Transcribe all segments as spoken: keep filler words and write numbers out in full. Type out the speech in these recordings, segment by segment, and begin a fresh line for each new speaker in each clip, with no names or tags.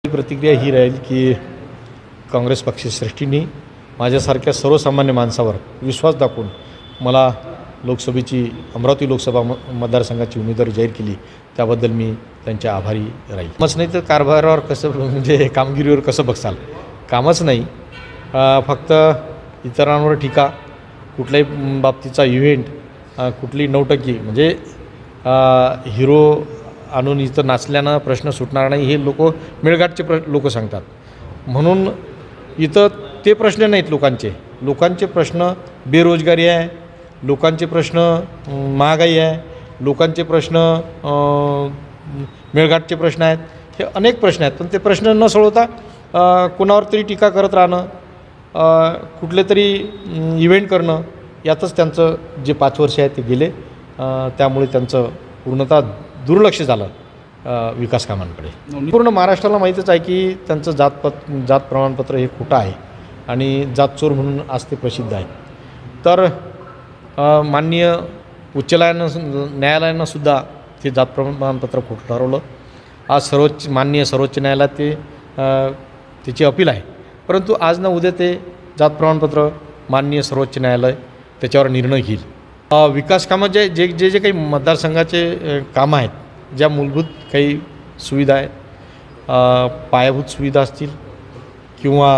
प्रतिक्रिया ही राहील की काँग्रेस पक्षश्रेष्ठींनी माझ्यासारख्या सर्वसामान्य माणसावर विश्वास दाखवून मला लोकसभेची अमरावती लोकसभा म मतदारसंघाची उमेदवारी जाहीर केली, त्याबद्दल मी त्यांचे आभारी राहील। मच नाही तर कारभारावर कसं म्हणजे कामगिरीवर कसं बघसाल, कामच नाही, फक्त इतरांवर टीका, कुठल्याही बाबतीचा इव्हेंट, कुठली नौटंकी म्हणजे हिरो आणून इथं नाचल्यानं प्रश्न सुटणार नाही हे लोक मेळघाटचे प्र लोक सांगतात। म्हणून इथं ते प्रश्न नाहीत लोकांचे लोकांचे प्रश्न बेरोजगारी आहे, लोकांचे प्रश्न महागाई आहे, लोकांचे प्रश्न मेळघाटचे प्रश्न आहेत, हे अनेक प्रश्न आहेत। पण ते प्रश्न न सोडवता कोणावर तरी टीका करत राहणं, कुठले तरी इव्हेंट करणं, यातच त्यांचं जे पाच वर्ष आहे ते गेले। त्यामुळे त्यांचं पूर्णतः दुर्लक्ष झालं विकास कामांकडे। पूर्ण महाराष्ट्राला माहीतच आहे की त्यांचं जातपत जात प्रमाणपत्र हे खोटं आहे आणि जात चोर म्हणून आज ते प्रसिद्ध आहे। तर माननीय उच्च न्यायालयानं न्यायालयानं सुद्धा ते जात प्रमाणपत्र खोटं ठरवलं। आज सर्वोच्च माननीय सर्वोच्च न्यायालयात ते त्याची अपील आहे, परंतु आज ना उद्या ते जात प्रमाणपत्र माननीय सर्वोच्च न्यायालय त्याच्यावर निर्णय घेईल। विकास कामं जे जे जे जे काही मतदारसंघाचे कामं आहेत, ज्या मूलभूत काही सुविधा आहेत, पायाभूत सुविधा असतील किंवा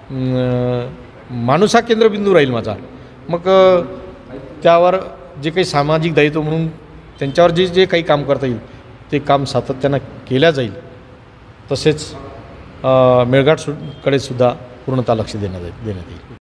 माणूस हा केंद्रबिंदू राहील माझा, मग त्यावर जे काही सामाजिक दायित्व म्हणून त्यांच्यावर जे जे काही काम करता येईल ते काम सातत्यानं केल्या जाईल। तसेच मेळघाट सु कडे सुद्धा पूर्णतः लक्ष देण्यात देण्यात येईल।